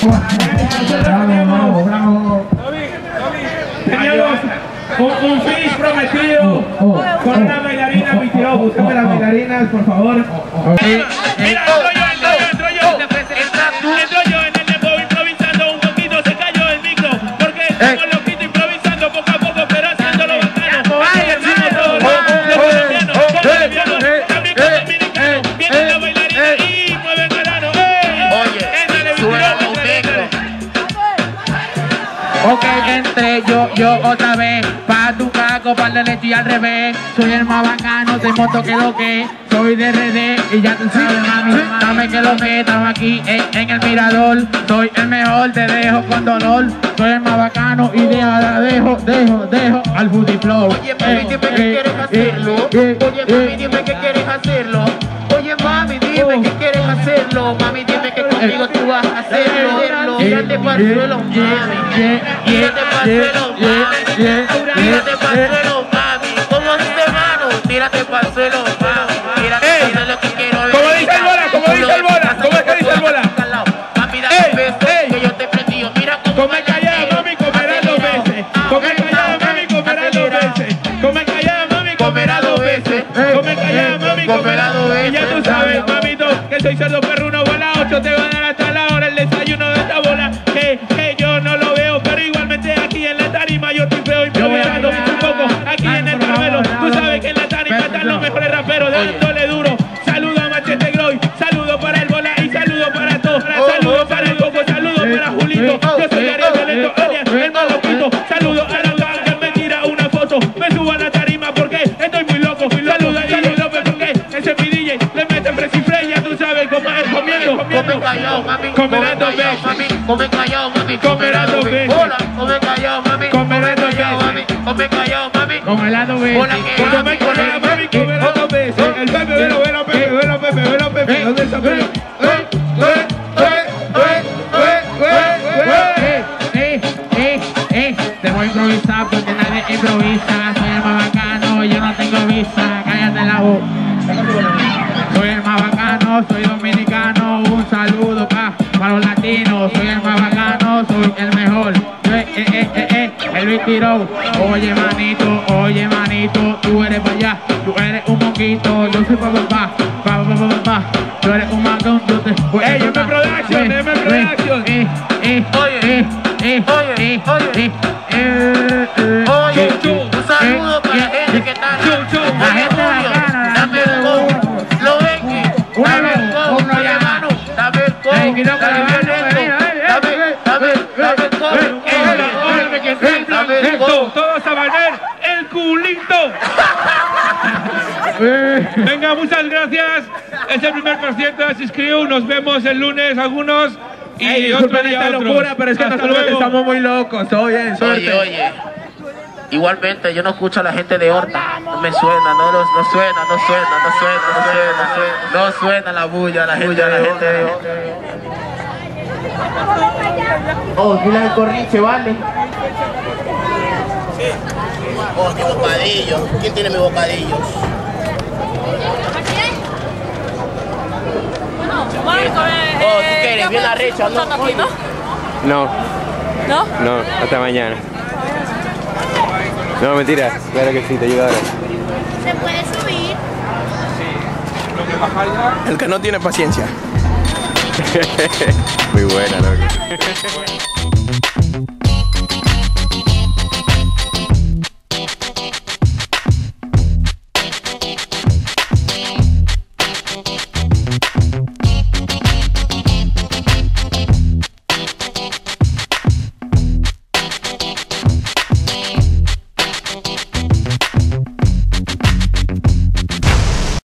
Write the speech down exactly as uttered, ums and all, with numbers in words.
Bravo, bravo. Teníamos un, un fish prometido con una bailarina, mi tío. Búscame las bailarinas, por favor. Mira, entro yo, entro yo, entro yo. Entro yo en el dembow improvisando un poquito. Se cayó el micro porque estamos loquitos improvisando poco a poco, pero haciéndolo bacano. Hacemos todo lo colombiano, colombiano, también con dominicano. Viene la bailarina y mueve el verano. Oye, suena un micro. Ok, entré yo, yo otra vez. Pa' tu caco, pa' de leche y al revés. Soy el más bacano, te monto que lo que. Soy de R D y ya tú sabes, mami. Dame que lo que, estamos aquí en, en el mirador. Soy el mejor, te dejo con dolor. Soy el más bacano y deja, dejo, dejo, dejo al booty flow. Oye, mami, dime que quieres hacerlo. Oye, mami, dime que quieres hacerlo. Oye, mami, dime que quieres hacerlo. Mami, dime que conmigo tú vas a hacerlo. Tírate para el suelo, mami. Tírate para el suelo, mami. Tírate para el suelo, mami. ¿Cómo dice, mano? Tírate para el suelo, mami. Tírate, tírate lo que quiero ver. Como dice el bola, como dice el bola. ¿Cómo es que dice el bola? Mami, dame un beso que yo te prendí. Mira cómo come callada, mami, comerá dos veces. Come callada, mami, comerá dos veces. Come callada, mami, comerá dos veces. Come callada, mami, comerá dos veces. Y ya tú sabes, mamito, que soy cerdo perruno, bola ocho, te va a dar hasta la hora el desayuno de esta bola. Que, que yo no lo veo, pero igualmente aquí en la tarima yo estoy feo improvisando un poco. Aquí en el Carmelo, tú sabes que en la tarima están los mejores raperos dándole duro. Saludo a Machete Groy, saludo para el bola y saludo para todos. Saludo para el Coco, saludo para Julito. Yo soy Ariel Violento, alias el maloquito. Saludo a la gang que me tira una foto. Me subo a la tarima porque estoy muy loco. Saludo a Dani López porque ese es mi D J. Le mete presiplay, ya tú sabes, como es comiendo, comiendo. Come callado, mami. Comerá dos veces. Come callado, mami. Comerá dos veces. Hola, come callado, mami. Comerá dos veces. Come callado, mami. Como el lado B. Hola, que Come callada, mami, comerá dos veces. El Pepe, velo, velo, Pepe, velo, Pepe, velo, Pepe. ¿Dónde está Pepe? Eh, eh, eh, te voy a improvisar porque nadie improvisa. Soy el más bacano, yo no tengo visa. Cállate la boca. Soy el más bacano, soy dominicano. Un saludo pa, para los latinos. Soy el más bacano, soy el mejor. Eh, eh, eh, eh, eh, el Luis tiró. Oye, manito, oye, manito. Tú eres para allá, tú eres un moquito. Yo soy pa, pa, pa, pa, pa, pa, pa. Tú eres un macón, tú te... Ey, M Production, M Production. Eh, eh, Oye, eh, eh, oye, eh, oye. eh, eh, eh. Oye, Chu, chu. un saludo para la gente que está Chu, chu. la gente bacana, dame el go, lo X, dame el go, oye, mano, dame el go, dame el go, dame, dame, dame el go, dame el go. Todos a bailar el culito. Venga, muchas gracias. Es el primer concierto de Siscrew. Nos vemos el lunes algunos y Ey, otro disculpen día esta otros. locura, pero es que Hasta nosotros luego. estamos muy locos. Oye, suerte. Oye, oye, igualmente yo no escucho a la gente de Horta, no me suena, no, no, no suena, no suena, no suena, no suena, no suena, no suena la bulla, la gente, la gente de Horta. Oh, dile al corriche, vale. Oh, qué bocadillo. ¿Quién tiene mi bocadillo? Oh, ¿tú quieres? Bien arrecho, ¿no? Aquí, ¿no? No, ¿No? no, hasta mañana. No, mentira, claro que sí, te ayudo ahora. ¿Se puede subir? El que no tiene paciencia. Muy buena, loco.